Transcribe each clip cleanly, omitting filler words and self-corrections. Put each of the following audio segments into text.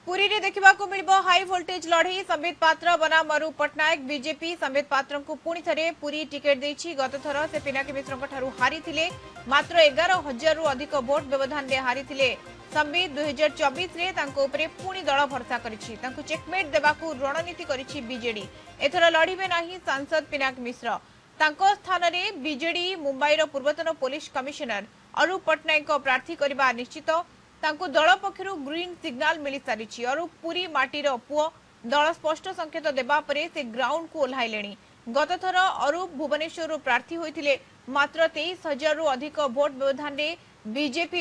पुरी रे देखा high voltage लड़ई संबित पात्र बनाम मरु पट्टनायक बीजेपी संबित पात्र को पुणी थे पुरी टिकेट देछि। गत थर से पिनाकी मिश्र हारी मात्र 11,000 अधिक भोट व्यवधान में हारी संबित 2024 रे उपरे पुणी दल भरसा करिछि। चेकमेट देबाकू रणनीति करिछि बीजेडी। एथर लड़िबे नाही सांसद पिनाकी मिश्र। स्थान में बीजेडी मुंबईर पूर्वतन पुलिस कमिशनर अरूप पट्टनायक प्रार्थी करने निश्चित। दल पक्षर ग्रीन सिग्नाल मिल सारी और पुरी माटीर पुओ दल स्पष्ट संकेत देवा परे से ग्राउंड को ओह्लाइले। गत थर अरूप भुवनेश्वर प्रार्थी होते मात्र 23,000 अधिक भोट व्यवधान में बीजेपी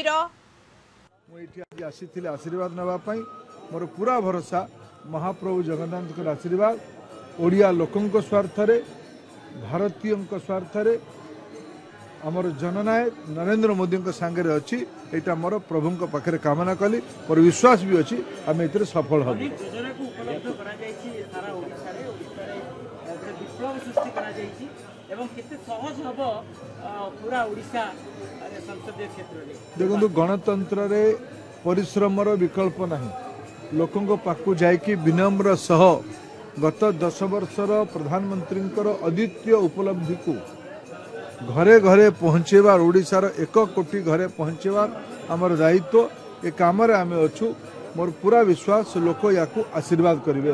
आशीर्वाद नापी मोर पूरा भरोसा महाप्रभु जगन्नाथ आशीर्वाद ओडिया लोकों स्वार्थ भारतीय स्वार्थ आमर जननायक नरेंद्र मोदी सांगे अच्छी यहाँ मोर प्रभु पाखे कामना कली मोर विश्वास भी अच्छी आम ए सफल हम। देखो गणतंत्र रे परिश्रमर विकल्प नहीं। लोकों पाखु जाइकी विनम्र सह गत 10 वर्षर प्रधानमंत्री अद्वितीय उपलब्धि को घरे घरे पहुँचेबार ओडिशार 1 कोटी घरे पहुँचेबार आमर दायित्व ए काम आम अच्छु। मोर पूरा विश्वास लोक या आशीर्वाद करेंगे।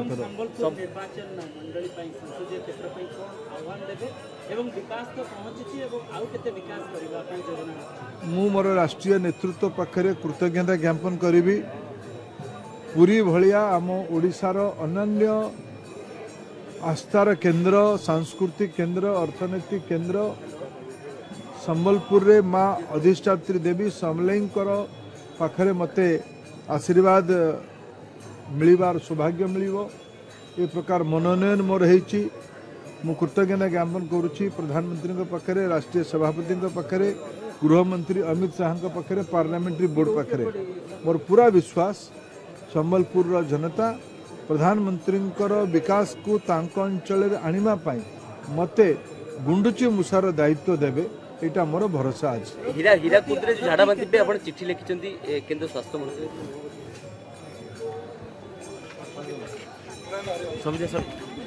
मु मोर राष्ट्रीय नेतृत्व पाखे कृतज्ञता ज्ञापन करी। पुरी भलिया आम ओडिशार अनन्य आस्थार केंद्र सांस्कृतिक केंद्र अर्थनैतिक केंद्र संबलपुर रे माँ अधिष्ठात्री देवी समलेईंकर पाखरे मते आशीर्वाद मिलिबार सौभाग्य मिलिबो। ए प्रकार मनोनयन मोर हेछि। मु कृतज्ञता ज्ञापन करुछि प्रधानमंत्री पाखरे राष्ट्रीय सभापति पाखरे गृहमंत्री अमित शाह पाखरे पार्लियामेंट्री बोर्ड पाखरे मोर पूरा विश्वास संबलपुर जनता प्रधानमंत्री विकास को तांक अंचल आनिमा पाई मते गुंडुची मुसार दायित्व देबे एटा मोर भरोसा आज। हीराकुद रे झाड़ा बांधी पे आपण चिट्ठी लिखिचंती केंद्र स्वास्थ्य मंत्री समझे सर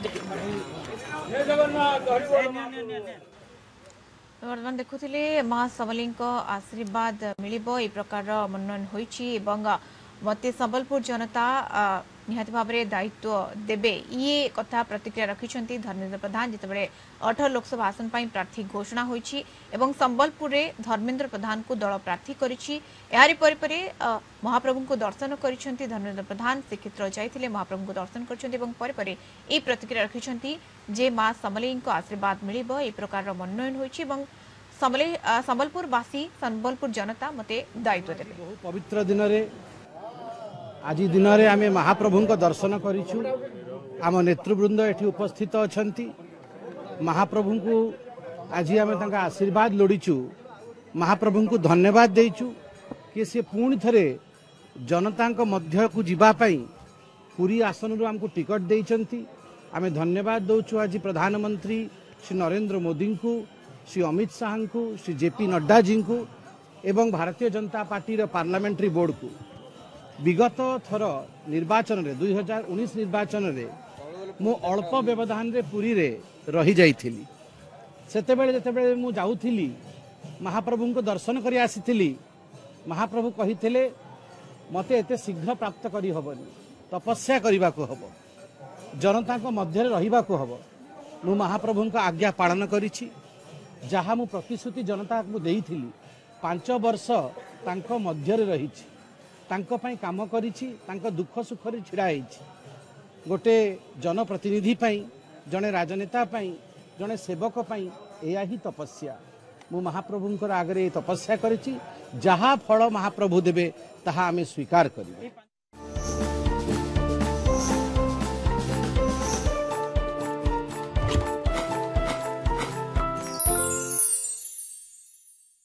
वर्तमान देखुले मां समली आशीर्वाद मिलिबो ए प्रकार मनोनयन होईछि एवं मते संबलपुर जनता निहाती भाव में दायित्व देबे ये कथा प्रतिक्रिया रखिछंती धर्मेंद्र प्रधान जितेबाला 18 लोकसभा आसन पर प्रार्थी घोषणा होईछि एवं संबलपुर रे धर्मेंद्र प्रधान को दल प्रार्थी करिछि। यारी परिपरे महाप्रभु को दर्शन करिछंती धर्मेंद्र प्रधान श्रीक्षेत्र जाइथिले महाप्रभु को दर्शन करिछंती एवं परिपरे ए प्रतिक्रिया रखिछंती जे मां समलेई को आशीर्वाद मिलिबो ए प्रकार मनोनयन होईछि एवं संबलपुर वासी संबलपुर जनता मते दायित्व देबे। पवित्र दिन रे आज दिन में आम महाप्रभु दर्शन करूँ। आम नेतृवृंद ये उपस्थित अच्छा महाप्रभु को आज आम आशीर्वाद लोड़ीचु। महाप्रभु को धन्यवाद देचु कि सी पुणी थे जनता मध्य को जीवाई पुरी आसन रू आमको टिकट देइचंती। आम धन्यवाद दौचु आज प्रधानमंत्री श्री नरेंद्र मोदी को श्री अमित शाह को श्री जेपी नड्डा जी को एवं Bharatiya Janata party parliamentary board को विगत थर निर्वाचन रे 2019 निर्वाचन रे मु अल्प व्यवधान रे पुरी रे रही जाइथिली। सेतेबेले जेतेबेले मु जाउथिली महाप्रभु को दर्शन करी आसीथिली महाप्रभु कहिथिले मते एते शीघ्र प्राप्त करी हबनी तपस्या करिबा को हबो जनता को मध्य रहिबा को हबो। मु महाप्रभु को आज्ञा पालन करिछि जहा मु प्रतिश्रुति जनता को देइथिली 5 वर्ष तांको मध्य रे रहिछि तांको पई काम करिछि तांको दुख सुख रे छिड़ा हेछि। गोटे जनप्रतिनिधि पई जने राजनेता पई जने सेवक पई एया ही तपस्या मु महाप्रभुंकर आगरे तपस्या करिछि। जहा फल महाप्रभु देबे ताहा आमे स्वीकार करिबे।